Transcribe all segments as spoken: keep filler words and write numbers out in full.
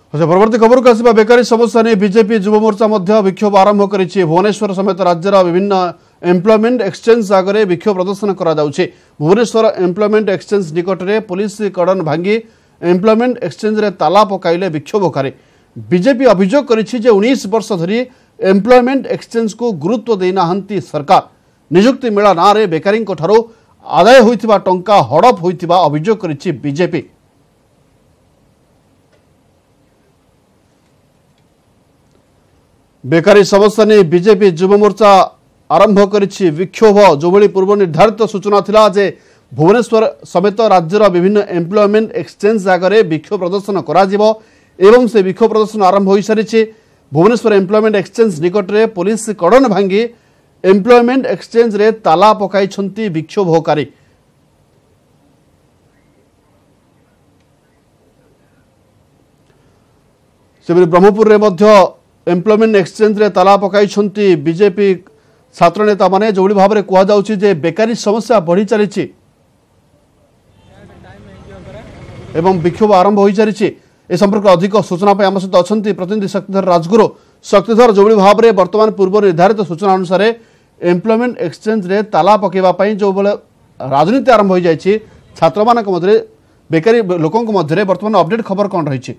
अच्छा परवर्ती खबर को आसवा बेकारी समस्या नहीं बीजेपी युव मोर्चा विक्षोभ आरंभ कर भुवनेश्वर समेत राज्यर विभिन्न एम्प्लॉयमेंट एक्सचेंज आगे विक्षोभ प्रदर्शन करा भुवनेश्वर एम्प्लॉयमेंट एक्सचेंज निकट में पुलिस कड़न भांगी एम्प्लॉयमेंट एक्सचेंज रे ताला पकाइले विक्षोभकारी बीजेपी अभियोग करिछि जे उन्नीस वर्ष धरी एम्प्लॉयमेंट एक्सचेंज को गुरुत्व देना सरकार नियुक्ति मेला ना रे बेकारी आदाय होइथिबा टंका हड़प होइथिबा अभियोग करिछि बीजेपी। बेकारी समस्या नहीं बीजेपी युव मोर्चा आरंभ करिछि विक्षोभ जो भली पूर्व निर्धारित सूचना थिला जे भुवनेश्वर समेत राज्यर विभिन्न एम्प्लॉयमेंट एक्सचेंज आगे विक्षोभ प्रदर्शन करा जिवो एवं से विक्षोभ प्रदर्शन आरंभ हो सारी भुवनेश्वर एम्प्लॉयमेंट एक्सचेंज निकट में पुलिस कड़न भांगी एम्प्लॉयमेंट एक्सचेंज रे ताला पकाई विक्षोभकारी। से ब्रह्मपुर रे मध्य एम्प्लॉयमेंट एक्सचेंज रे ताला पकाई बीजेपी छात्र नेता माने जो भाव में कहुच्छे जे बेकारी समस्या बढ़ी चली एवं विक्षोभ आरंभ हो सारी ए संपर्क अधिक सूचना आम सहित अच्छा प्रतिनिधि शक्तिधर राजगुरु शक्तिधर जो भाव में बर्तमान पूर्व निर्धारित सूचना अनुसार एम्प्लॉयमेंट एक्सचेंज रे ताला पकेवाई जो बेले राजनीति आरंभ हो जाए छात्र मान मध्य बेकारी लोकों मध्य बर्तमान अपडेट खबर कौन रही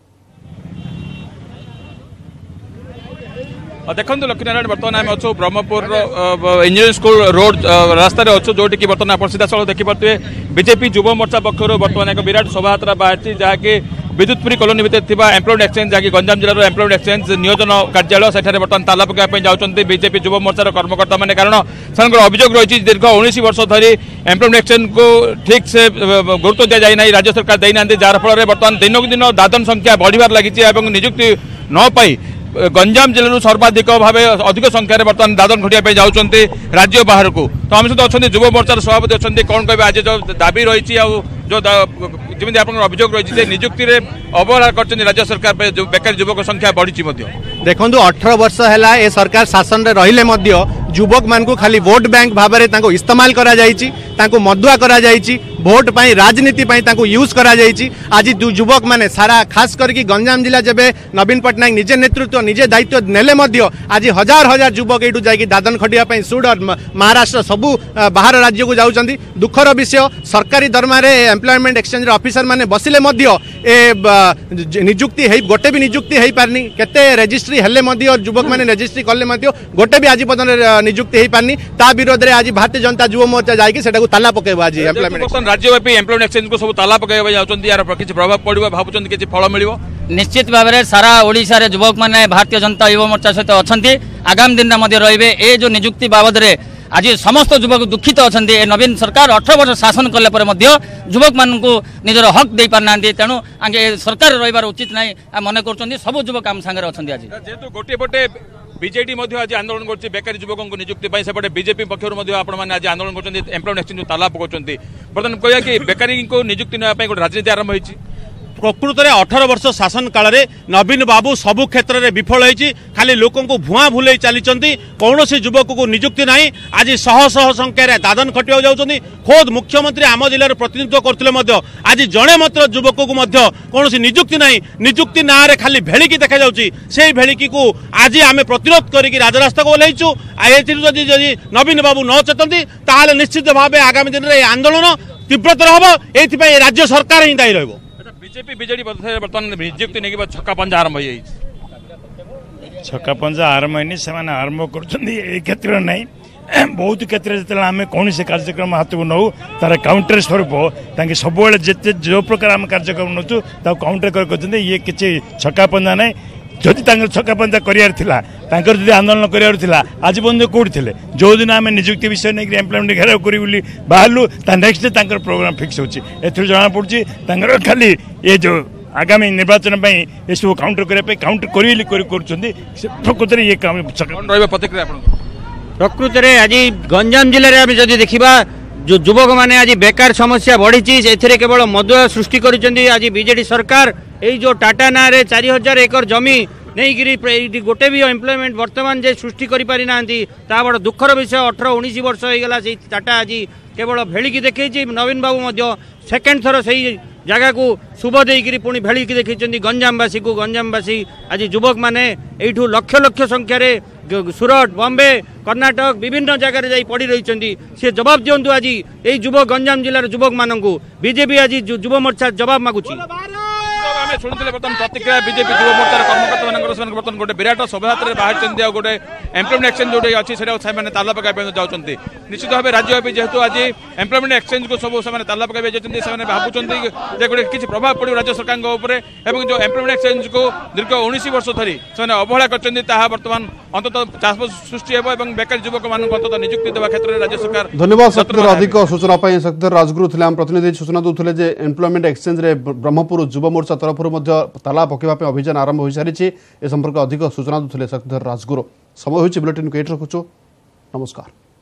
देखो लक्ष्मीनारायण बर्तमान आम अच्छु ब्रह्मपुर इंजीनियरिंग स्कूल रोड रास्ता अच्छु जो कि बर्तमान आप सीधासल देखिपे बीजेपी युव मोर्चा पक्षर बर्तमान एक विराट शोभायात्रा बाहरी जहाँकि विद्युतपुरी कॉलोनी भितर एम्प्लॉयमेंट एक्सचेंज जहाँकि गंजाम जिलार एम्प्लॉयमेंट एक्सचेंज नियोजन कार्यालय सेठारे बर्तमान ताला पकाइबा जाउछन्ति बीजेपी युव मोर्चार कर्मकर्ता मैंने कारण से अभियोग रही दीर्घ उन्नीस वर्ष धरी एम्प्लॉयमेंट एक्सचेंज को ठीक से गुरुत्व दी जाए राज्य सरकार देना जार फल बर्तमान दिनक दिन दादन संख्या बढ़िबार लगी नियुक्ति न पाई गंजाम जिलूर सर्वाधिक भाव अधिक संख्यार बर्तमान दादन खटिया जाऊँच राज्य बाहर को तो आम सहित अच्छा युव मोर्चार सभापति अच्छा कौन कहे आज जो दाबी रही जो जमी आप अभियोग रही नियुक्ति में अवहेला कर राज्य सरकार बेकारी युवक संख्या बढ़ी देखो अठारह वर्ष है ए सरकार शासन रहिले युवक मान को खाली वोट बैंक भाव में इस्तेमाल करा जायछि तांको मदुआ करा जायछि भोट पाई राजनीति पाई तांको यूज करा जायछि आज युवक माने सारा खास करके गंजाम जिला जबे नवीन पट्टनायक निजे नेतृत्व निजे दायित्व नेले मध्य आज हजार हजार युवक एठू जाई दादन खटिया पाई सुडर महाराष्ट्र सबू बाहर राज्य को जाउछन्ती दुखर विषय सरकारी दरमा रे एम्प्लॉयमेंट एक्सचेंज ऑफिसर माने बसिले मध्य ए नियुक्ति है गोटे भी नियुक्ति है पारनी केते रजिस्ट्री हेले मध्य युवक माने रजिस्ट्री कले मध्य गोटे भी आज पर्यंत नियुक्ति हो पारनी ता विरोध में आज भारतीय जनता युव मोर्चा जाकि सेटा ताला पकेब आज एम्प्लॉयमेंट राज्यव्यापी एम्प्लॉयमेंट एक्सचेंज को सब ताला पकेबा जाउछन्ती यार किछि प्रभाव पड़िबो भाबुछन्ती किछि फल मिलिबो निश्चित भाव में सारा ओडिशा रे युवक माने भारतीय जनता युव मोर्चा सहित अच्छा आगामी दिन में रहिबे ए जो नियुक्ति बाबद रे आज समस्त युवक दुखित अच्छा नवीन सरकार अठारह वर्ष शासन कले युवक मान निजर हक दे पारना तेणु आगे सरकार रहिबार उचित नहीं मन कर सब युवक आम सांगे अच्छा आज जेहेतु गोटे पटे बीजेडी आज आंदोलन कर बेकारी युवकों को नियुक्ति सेपटे बीजेपी पक्षर आज आंदोलन कर एम्प्लॉयमेंट एक्सचेंज ताला पकाउछन्ती बर्तमान कहया कि बेकारी को नियुक्ति नापी गोटे राजनीति आरंभ होइछि प्रकृत में अठारह वर्ष शासन काल में नवीन बाबू सबु क्षेत्र में विफल होती खाली लोक भुआ भूल चली कौन युवक को नियुक्ति ना आज शह शह संख्यार दादन खटिया जाऊँच खोद मुख्यमंत्री आम जिलार प्रतिनिधित्व करते आज जड़े मात्र युवक को कौन नियुक्ति ना नियुक्ति ना खाली भेड़िकी देखा जा भेड़िकी को आज आम प्रतिरोध करके राजरास्ता को ओह्लैचु जदि नवीन बाबू न चेतती ताल निश्चित भाव आगामी दिन में आंदोलन तीव्रतर हम ये राज्य सरकार ही दायी रही बीजेपी बीजेडी बर्तमान नियुक्ति नहीं छक्का पंजा आरंभ हो छक्का पंजा आरंभ होनी से आरंभ कर क्षेत्र ना बहुत क्षेत्र जो आम कौन से कार्यक्रम हाथ को नौ तार काउंटर स्वरूप सब जिते जो प्रकार आम कार्यक्रम नौचु काउंटर कर ये किसी छक्का पंजा ना जदि छक्का पंजा कर आंदोलन कर आज बंद कौट थे जो दिन आम नियुक्ति विषय नहीं एम्प्लॉयमेंट घेराव कर बाहरलु नेक्स्ट डे प्रोग्राम फिक्स होती जना पड़ी खाली ये जो आगामी निर्वाचन ये सब काउंटर करने काउंटर प्रकृत ये प्रतिक्रिया प्रकृत में आज गंजाम जिले में जब देखा जो युवक मैंने आज बेकार समस्या बढ़ी से केवल मदुआ सृष्टि कर आज बीजेडी सरकार यही जो टाटा ना रे चार हजार एकर जमी नहीं गोटे भी एम्प्लॉयमेंट वर्तमान जे सृष्टि करि पारि नांती ता बड़ दुखर विषय अठारह उन्नीस वर्ष हो गला से टाटा आज केवल भेलिकी देखी नवीन बाबू मध्य सेकेंड थर से जगह को शुभ देकरी पुणी भेलिकी देखी गंजामवासी को गंजामवासी आज युवक मैंने यू लक्ष लक्ष संख्यार सूरत बॉम्बे कर्नाटक विभिन्न जगह जाई पड़ी रही सी जवाब दिंतु आज यही युवक गंजाम जिलार युवक मानू बीजेपी आज युव मोर्चा जवाब मागुची आम शुणुले बर्तमान प्रतिक्रिया बीजेपी युव मोर्चार कर्मकर्ता मान बर्तमान गोटे विराट शोभायात्रा बाहर गोटे एम्प्लॉयमेंट एक्सचेंज जो अच्छी से ताला पकाई जाऊँगी निश्चित भाव राज्यव्यापी जेहेतु आज एम्प्लॉयमेंट एक्सचेंज को सब से ताला पकाई जाती भावुं गोटे किसी प्रभाव पड़ो राज्य सरकार जो एम्प्लॉयमेंट एक्सचेंज को दीर्घ उन्नीस वर्ष धरी से अवहेला कर बर्तमान अंततः चाप सृष्टि और बेकारी युवक मान अंततः नियुक्ति देवा क्षेत्र में राज्य सरकार धन्यवाद शक्तिधर अधिक सूचना शक्तिधर राजगुरु थे आम प्रतिनिधि सूचना दूसरे एम्प्लॉयमेंट एक्सचेंज रे ब्रह्मपुर युव मोर्चा तरफ ताला पकड़ा अभियान आरंभ हो सारी ए संपर्क अधिक सूचना दूसरे शक्तिधर राजगुरु समय बुलेटिन को ये रखुचु नमस्कार।